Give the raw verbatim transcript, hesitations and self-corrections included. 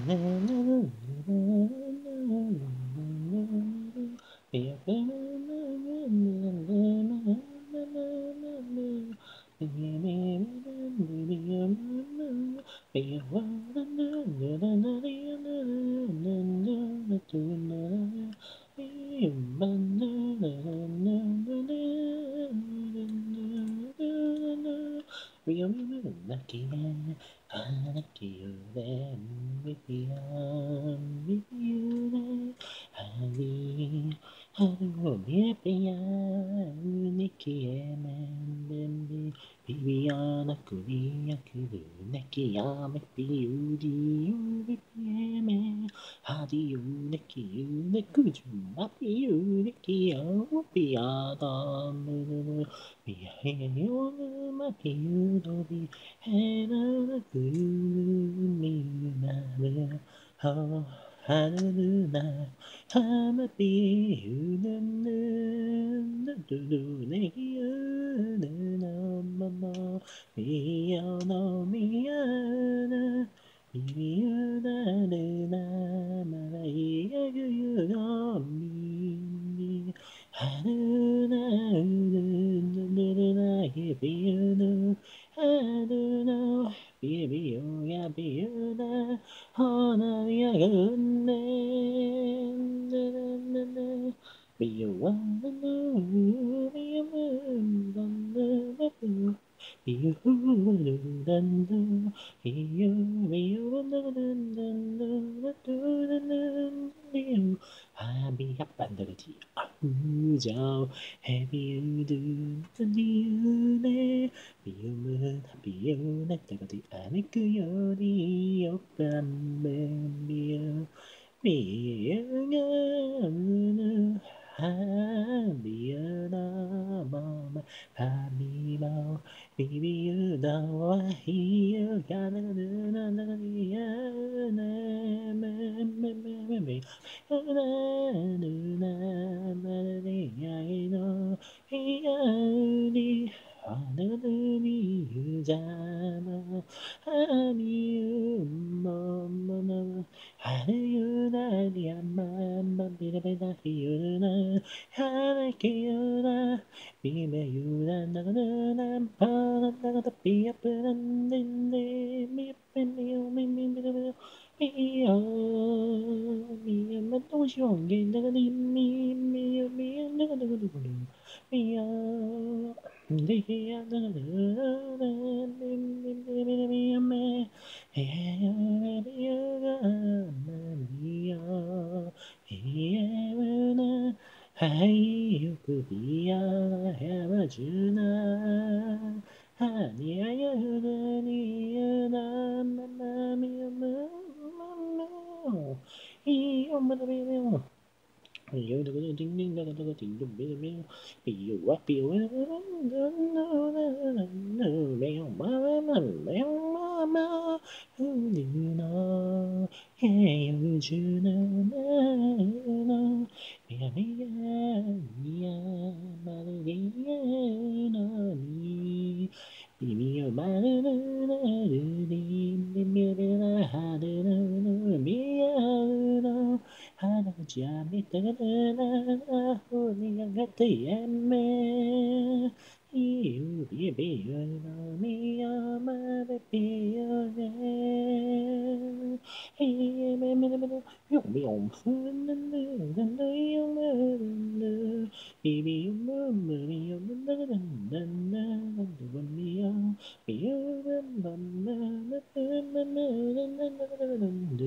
Bibiana kunia kuru neki yame piudi bibiame hadi yu neki yu nekuju api yu neki yamu piada muru miyayo ma piu dobi hena kuru mi na ha Hallelujah, I'm a bee, mama, me no me ana, me na na na you you know me. Hallelujah, if you know, Hallelujah, baby, you got be you know. Hana ya gunne be you one be you be you be you be you happy up under the tea. Joe, happy you do the new day. Be you moon, be you let the amic you the open baby. Be you ha be you na mama, ha be bow, baby you know I hear gotta do na na na me me me me Hallelujah. 咪呀咪呀，乜都想見那個咪咪咪呀咪呀那個那個那個咪呀，你呀那個那個咪咪咪咪咪呀咪，哎呀咪呀咪呀，哎呀那。还有个比呀，还不知呢。哈尼呀呀的尼呀那那那咪呀咪呀，咦呀咪的咪呀。You do the ding ding da da da ding ding ding ding. Be you what be you no no no no meow mama meow mama. Who do you know? Hey you do know no no. Meow meow meow meow no me. Be me your man no no do ding ding ding ding da ha do no no meow no. Hana jami tana honi agati emme iu bi bi no mi ama be bi ne e me me me yo mi om fun ne ne ne yo me ne bi bi mo me mi yo ne ne ne ne ne ne mi yo mi yo ne ne ne ne ne ne ne ne